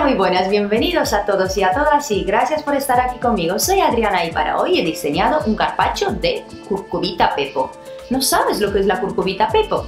Muy buenas, bienvenidos a todos y a todas y gracias por estar aquí conmigo. Soy Adriana y para hoy he diseñado un carpaccio de curcubita pepo. ¿No sabes lo que es la curcubita pepo?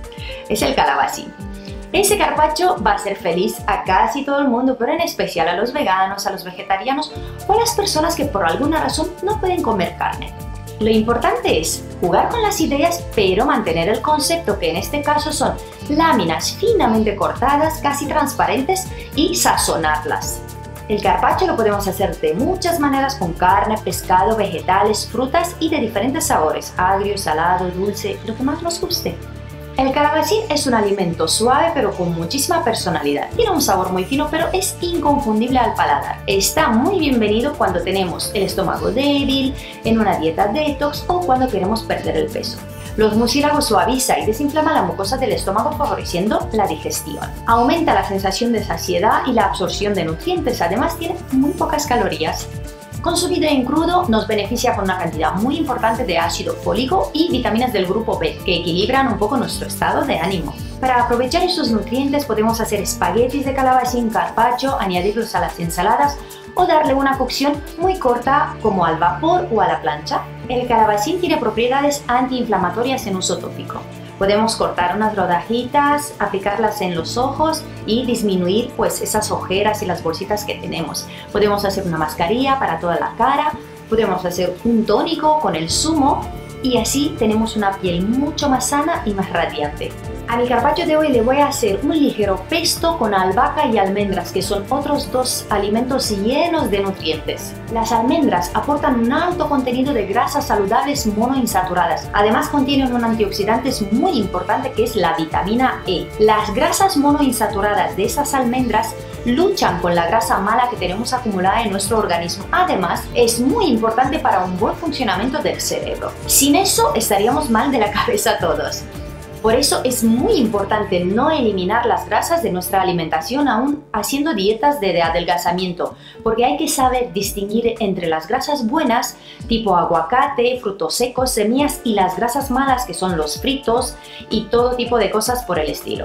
Es el calabacín. Ese carpaccio va a ser feliz a casi todo el mundo, pero en especial a los veganos, a los vegetarianos o a las personas que por alguna razón no pueden comer carne. Lo importante es jugar con las ideas, pero mantener el concepto, que en este caso son láminas finamente cortadas, casi transparentes, y sazonarlas. El carpaccio lo podemos hacer de muchas maneras, con carne, pescado, vegetales, frutas y de diferentes sabores, agrio, salado, dulce, lo que más nos guste. El calabacín es un alimento suave pero con muchísima personalidad. Tiene un sabor muy fino pero es inconfundible al paladar. Está muy bienvenido cuando tenemos el estómago débil, en una dieta detox o cuando queremos perder el peso. Los mucílagos suaviza y desinflama la mucosa del estómago favoreciendo la digestión. Aumenta la sensación de saciedad y la absorción de nutrientes, además tiene muy pocas calorías. Consumido en crudo nos beneficia con una cantidad muy importante de ácido fólico y vitaminas del grupo B, que equilibran un poco nuestro estado de ánimo. Para aprovechar esos nutrientes podemos hacer espaguetis de calabacín carpaccio, añadirlos a las ensaladas o darle una cocción muy corta como al vapor o a la plancha. El calabacín tiene propiedades antiinflamatorias en uso tópico. Podemos cortar unas rodajitas, aplicarlas en los ojos y disminuir pues esas ojeras y las bolsitas que tenemos. Podemos hacer una mascarilla para toda la cara, podemos hacer un tónico con el zumo y así tenemos una piel mucho más sana y más radiante. A mi carpaccio de hoy le voy a hacer un ligero pesto con albahaca y almendras, que son otros dos alimentos llenos de nutrientes. Las almendras aportan un alto contenido de grasas saludables monoinsaturadas. Además contienen un antioxidante muy importante que es la vitamina E. Las grasas monoinsaturadas de esas almendras luchan con la grasa mala que tenemos acumulada en nuestro organismo. Además, es muy importante para un buen funcionamiento del cerebro. Sin eso estaríamos mal de la cabeza todos. Por eso es muy importante no eliminar las grasas de nuestra alimentación aún haciendo dietas de adelgazamiento, porque hay que saber distinguir entre las grasas buenas, tipo aguacate, frutos secos, semillas, y las grasas malas, que son los fritos y todo tipo de cosas por el estilo.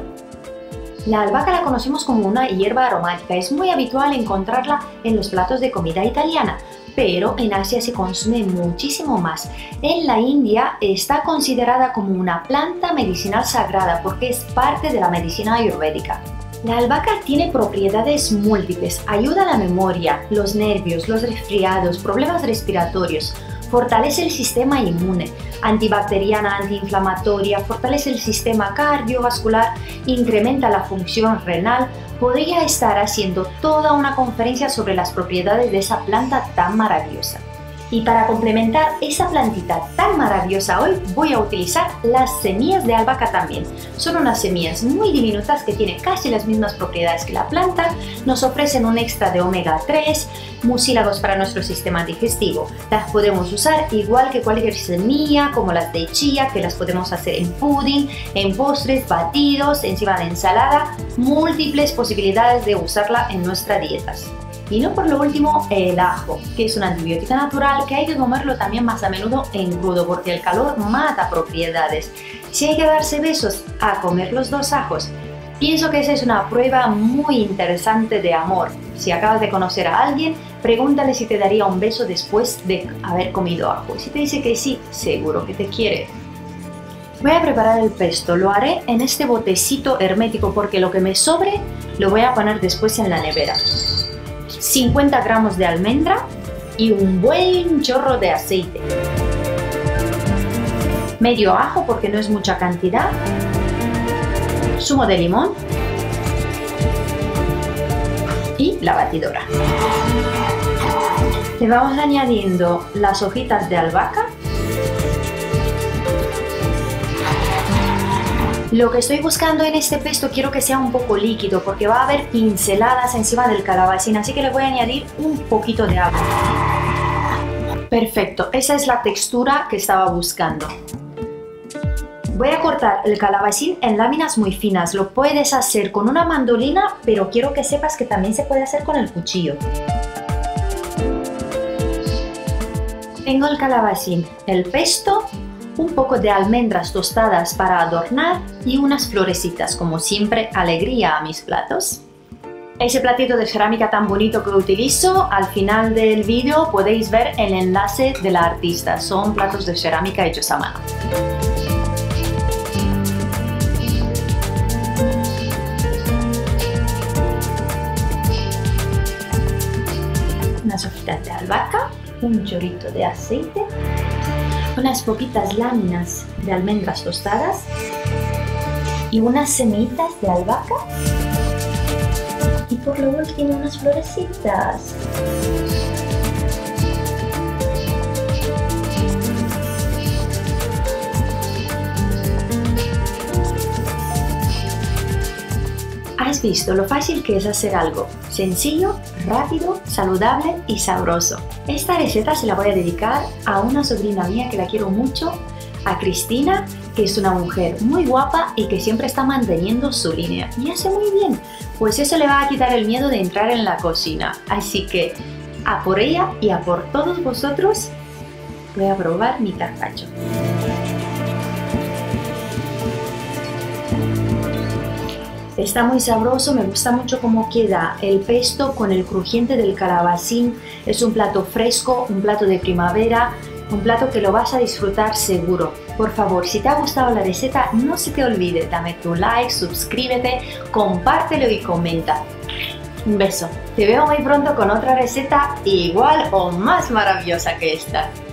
La albahaca la conocemos como una hierba aromática, es muy habitual encontrarla en los platos de comida italiana, pero en Asia se consume muchísimo más. En la India está considerada como una planta medicinal sagrada porque es parte de la medicina ayurvédica. La albahaca tiene propiedades múltiples, ayuda a la memoria, los nervios, los resfriados, problemas respiratorios, fortalece el sistema inmune, antibacteriana, antiinflamatoria, fortalece el sistema cardiovascular, incrementa la función renal. Podría estar haciendo toda una conferencia sobre las propiedades de esa planta tan maravillosa. Y para complementar esa plantita tan maravillosa, hoy voy a utilizar las semillas de albahaca también. Son unas semillas muy diminutas que tienen casi las mismas propiedades que la planta, nos ofrecen un extra de omega 3, mucílagos para nuestro sistema digestivo. Las podemos usar igual que cualquier semilla, como las de chía, que las podemos hacer en pudding, en postres, batidos, encima de ensalada, múltiples posibilidades de usarla en nuestras dietas. Y no por lo último, el ajo, que es un antibiótico natural que hay que comerlo también más a menudo en crudo porque el calor mata propiedades. Si hay que darse besos, a comer los dos ajos. Pienso que esa es una prueba muy interesante de amor. Si acabas de conocer a alguien, pregúntale si te daría un beso después de haber comido ajo. Si te dice que sí, seguro que te quiere. Voy a preparar el pesto, lo haré en este botecito hermético porque lo que me sobre lo voy a poner después en la nevera. 50 gramos de almendra y un buen chorro de aceite. Medio ajo porque no es mucha cantidad. Zumo de limón. Y la batidora. Le vamos añadiendo las hojitas de albahaca. Lo que estoy buscando en este pesto quiero que sea un poco líquido porque va a haber pinceladas encima del calabacín, así que le voy a añadir un poquito de agua. Perfecto, esa es la textura que estaba buscando. Voy a cortar el calabacín en láminas muy finas. Lo puedes hacer con una mandolina, pero quiero que sepas que también se puede hacer con el cuchillo. Tengo el calabacín, el pesto, un poco de almendras tostadas para adornar y unas florecitas, como siempre, alegría a mis platos. Ese platito de cerámica tan bonito que utilizo, al final del vídeo podéis ver el enlace de la artista. Son platos de cerámica hechos a mano. Unas hojitas de albahaca, un chorrito de aceite, unas poquitas láminas de almendras tostadas y unas semillitas de albahaca. Y por lo último unas florecitas. ¿Has visto lo fácil que es hacer algo? Sencillo, rápido, saludable y sabroso. Esta receta se la voy a dedicar a una sobrina mía que la quiero mucho, a Cristina, que es una mujer muy guapa y que siempre está manteniendo su línea. Y hace muy bien, pues eso le va a quitar el miedo de entrar en la cocina. Así que a por ella y a por todos vosotros voy a probar mi carpaccio. Está muy sabroso, me gusta mucho cómo queda el pesto con el crujiente del calabacín. Es un plato fresco, un plato de primavera, un plato que lo vas a disfrutar seguro. Por favor, si te ha gustado la receta, no se te olvide, dame tu like, suscríbete, compártelo y comenta. Un beso. Te veo muy pronto con otra receta igual o más maravillosa que esta.